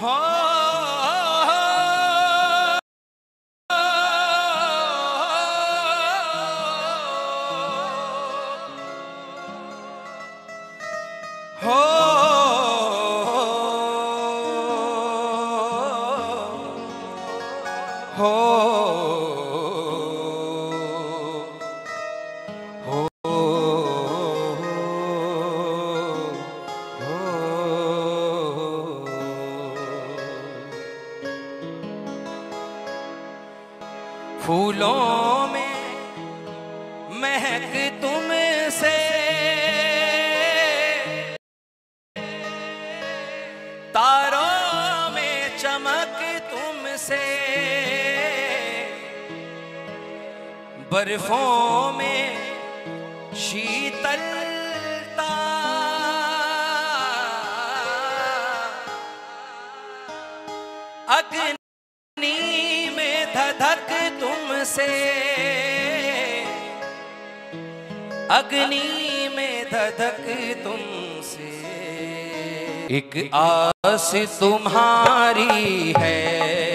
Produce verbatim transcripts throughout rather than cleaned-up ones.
हो हो हो फूलों में महक तुमसे, तारों में चमक तुमसे, बर्फों में शीतलता, अग्नि में धधक तुमसे, अग्नि में धधक तुमसे। एक आस तुम्हारी है,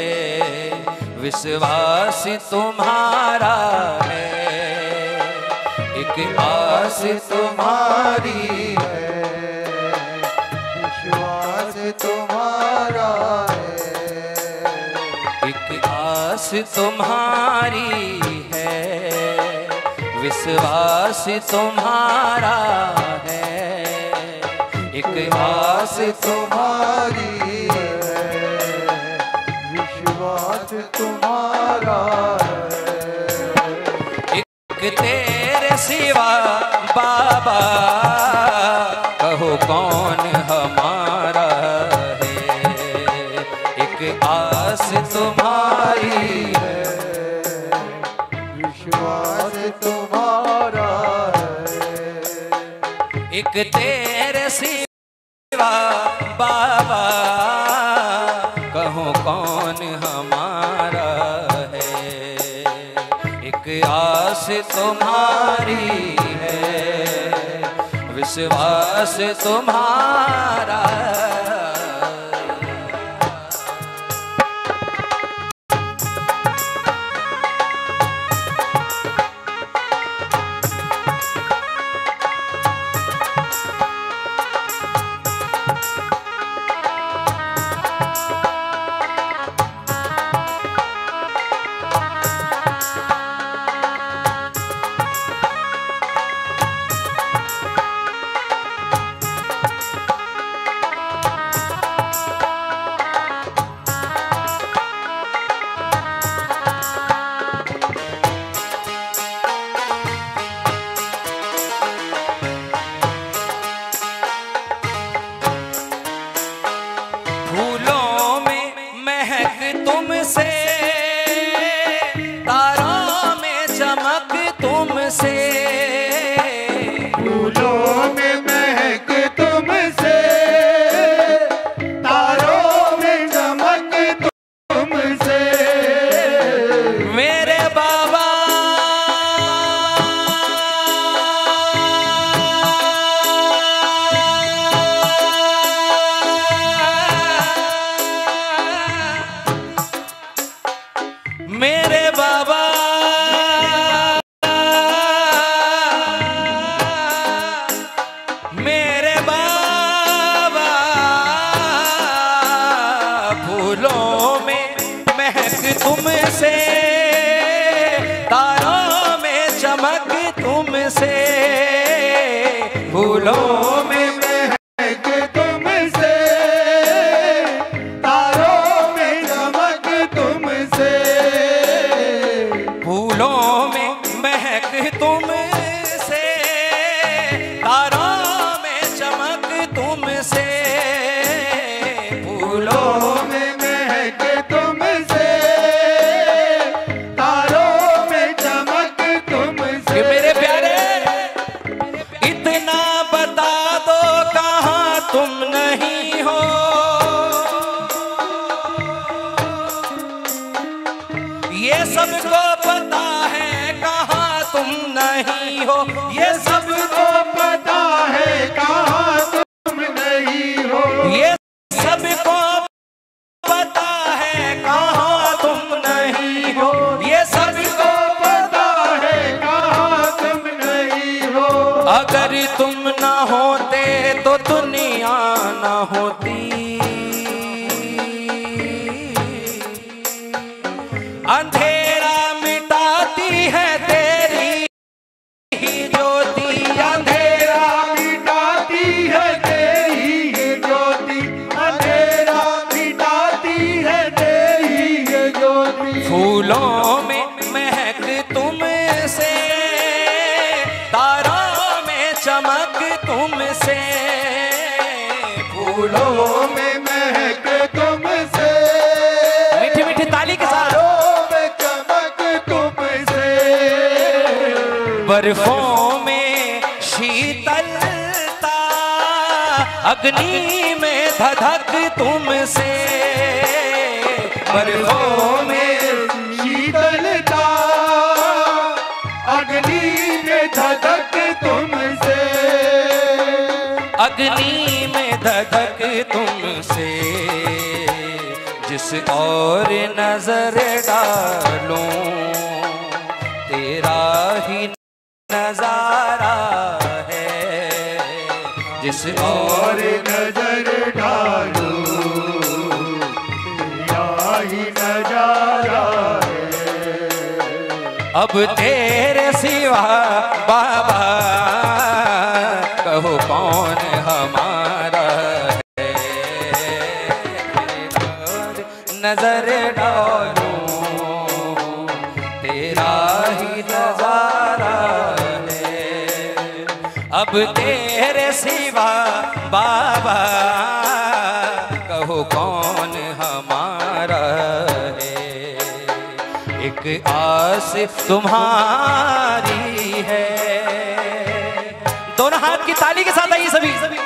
विश्वास तुम्हारा है। एक आस तुम्हारी है, विश्वास तुम्हारा है। एक आस तुम्हारी है, विश्वास तुम्हारा है। एक आस तुम्हारी है, विश्वास तुम्हारा है। एक तेरे सिवा बाबा कहो कौन हमारा है। एक आस तुम्हारी है, विश्वास तुम्हारा है। एक तेरे सिवा बाबा कहो कौन हमारा है। एक आस तुम्हारी है, विश्वास तुम्हारा। तुमसे, तारों में चमक तुमसे, फूलों में महक तुमसे, तारों में चमक तुमसे। मेरे बाबा मेरे बाबा मेरे बाबा फूलों में महक तुमसे, तारों में चमक तुमसे, फूलों में महक तुमसे, तारों में चमक तुमसे। फूलों में महक तुमसे, तारों में चमक तुमसे, फूलों में महक तुमसे, तारों में चमक तुमसे। मेरे प्यारे इतना बता दो कहाँ तुम नहीं हो। ये सबको पता है कहाँ तुम नहीं हो। ये सबको पता है कहाँ तुम नहीं दुनिया न होती। अंधेरा मिटाती है तेरी ही ज्योति, अंधेरा मिटाती है तेरी ये ज्योति, अंधेरा मिटाती है तेरी ये ज्योति। फूलों में महक तुमसे, तारों में चमक तुमसे, फूलों में महक तुमसे, मीठी मीठी ताली के साथ, तारों में चमक तुमसे, बर्फों में शीतलता, अग्नि में धधक तुमसे, बर्फों में शीतलता, अग्नि में धधक तुमसे, अग्नि में धधक तुमसे। जिस और नजर डालूं तेरा ही नजारा है, जिस और नजर डालूं तेरा ही नजारा है। अब तेरे सिवा बाबा कहो कौन हमारा है, नजर डालूं तेरा ही नजारा है। अब तेरे सिवा बाबा कहो कौन हमारा है। एक आस तुम्हारी है। दोनों हाथ की ताली के साथ आइए सभी, सभी।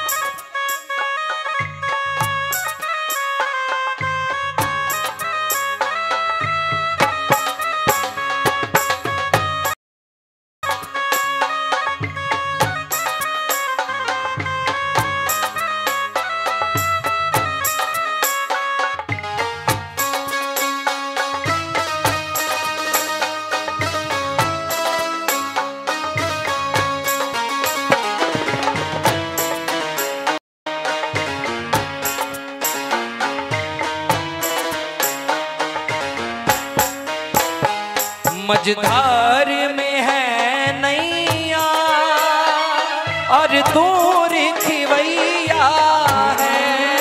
मझधार में है नैया और दूर खिवैया है,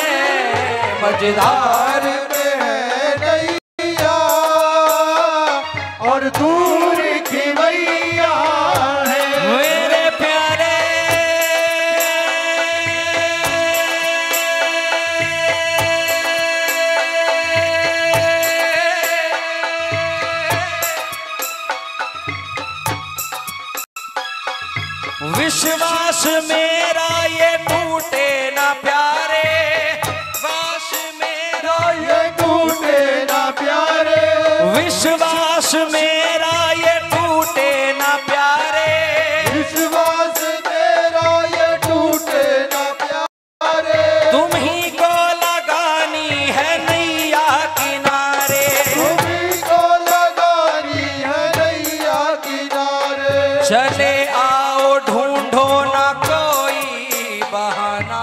मझधार में है नैया और दूर खिवैया है। मेरे प्यारे विश्वास मेरा ये टूटे ना प्यारे, विश्वास मेरा ये टूटे ना प्यारे, विश्वास मेरा ये टूटे ना प्यारे, विश्वास मेरा ये टूटे ना प्यारे। तुम ही को लगानी है नैया किनारे, तुम ही को लगानी है नैया किनारे। चले आओ ढूंढो ना कोई बहाना,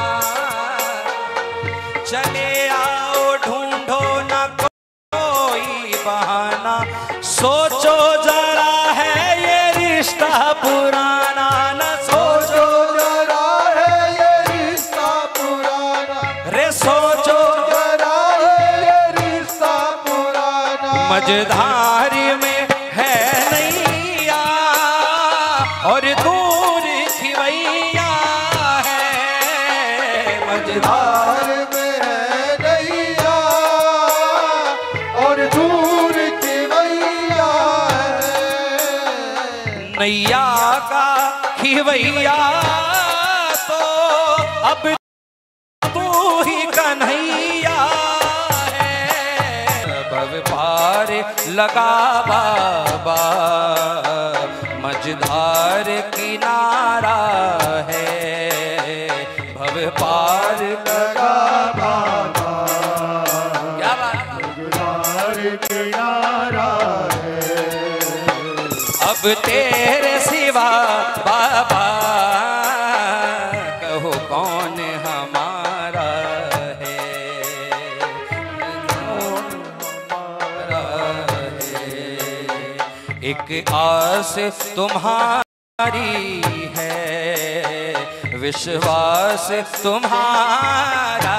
चले आओ ढूंढो ना कोई बहाना, सोचो जरा है ये रिश्ता पुराना, न सोचो जरा है ये रिश्ता पुराना, रे सोचो जरा है ये रिश्ता पुराना। मझधार में है नैया और दूर खिवैया है, मझधार मझधार में है नैया और दूर खिवैया है। नैया का खिवैया तो अब तू ही कन्हैया है, भव पार लगा बाबा मझधार किनारा है, भव पार लगा बाबा क्या बात, मझधार किनारा है। अब तेरे सिवा बाबा कहो एक आस तुम्हारी है, विश्वास तुम्हारा।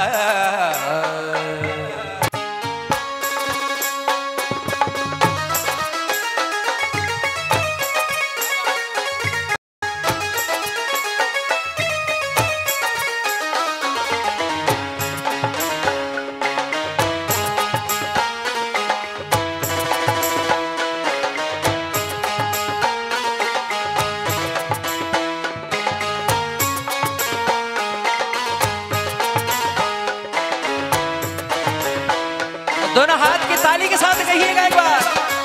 दोनों हाथ की ताली के साथ कहिएगा एक बार।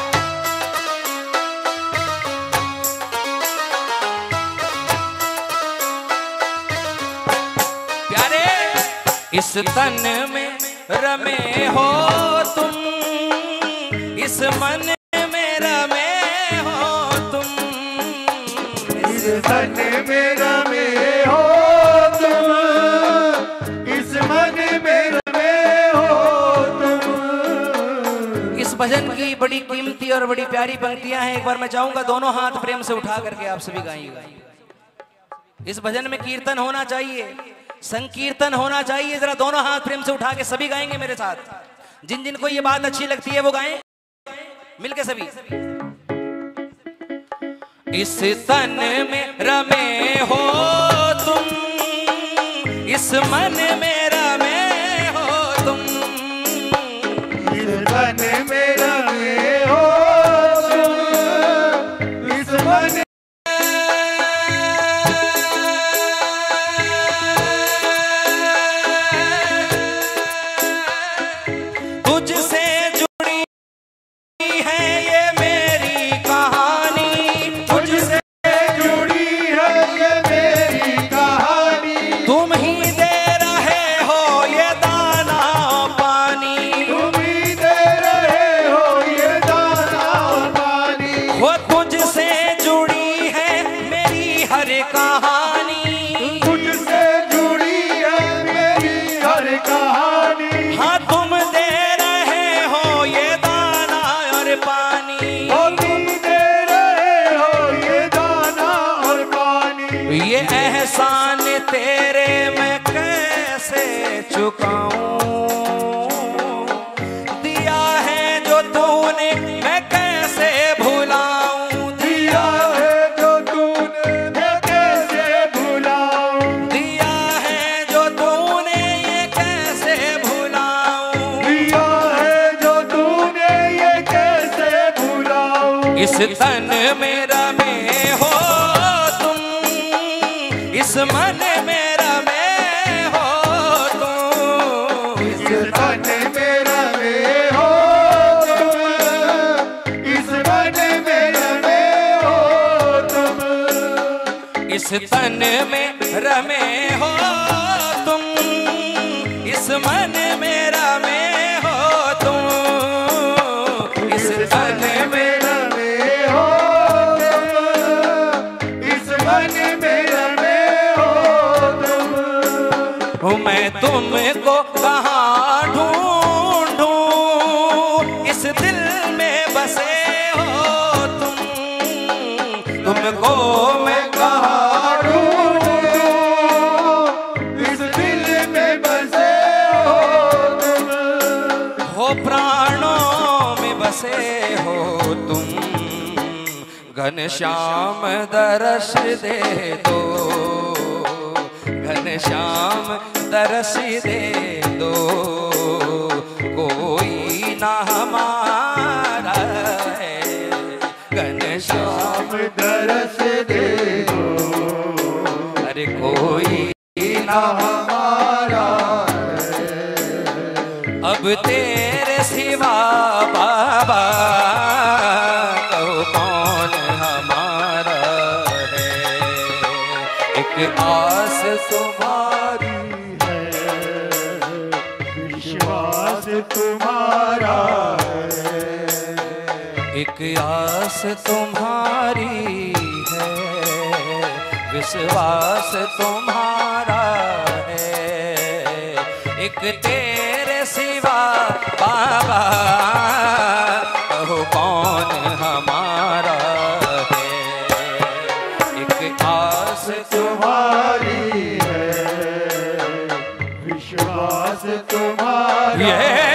प्यारे इस तन में रमे हो तुम, इस मन में रमे हो तुम, इस तन में रमे हो तुम, इस मन में रमे हो तुम। इस भजन की बड़ी कीमती और बड़ी प्यारी पंक्तियां हैं। एक बार मैं चाहूंगा दोनों हाथ प्रेम से उठा करके आप सभी गाइएगा। इस भजन में कीर्तन होना चाहिए, संकीर्तन होना चाहिए। जरा दोनों हाथ प्रेम से उठा के सभी गाएंगे मेरे साथ। जिन जिन को ये बात अच्छी लगती है वो गाएं मिलके सभी। इस तन में रमे हो तुम, इस मन में रमे हो तुम, इस तन में रमे हो तुम, इस मन तुझसे जुड़ी है ये मेरी कहानी, तुझसे जुड़ी है ये मेरी कहानी। तुम ही दे रहे हो ये दाना पानी, तुम ही दे रहे हो ये दाना पानी। वो तुझसे जुड़ी है मेरी हर कहानी, तुझसे जुड़ी है मेरी हर कहानी। हाँ तुम दे रहे हो ये दाना और पानी, ओ तुम दे रहे हो ये दाना और पानी। ये एहसान तेरे मैं कैसे चुकाऊं, दिया है जो तूने मैं कैसे भुलाऊं, दिया है जो तूने मैं कैसे भुलाऊं, दिया है जो तूने ये कैसे भुलाऊं, दिया है जो तूने ये कैसे भुलाऊं। इस तन में रमे हो तुम, इस मन में रमे हो तुम, इस तन में रमे हो तुम, इस मन में रमे हो तुम, इस तन में रमे हो तुम, इस मन में रमे हो तुम, इस तन में रमे हो तुम, इस मन में रमे हो तुम। मैं तुमको कहाँ ढूंढूं, इस दिल में बसे हो तुम, तुमको मैं कहाँ ढूंढूं, इस दिल में बसे हो तुम। हो प्राणों में बसे हो तुम, घनश्याम दरस दे दो, घनश्याम दरस दे दो, कोई ना हमारा है घनश्याम दरस दे दो, अरे कोई ना हमारा अब तेरे सिवा बाबा कहो कौन हमारा है। एक आस तुम्हारी है, विश्वास तुम्हारा है। एक आस तुम्हारी है, विश्वास तुम्हारा है। एक तेरे सिवा बाबा कहो कौन हमारा तुम्हारा ये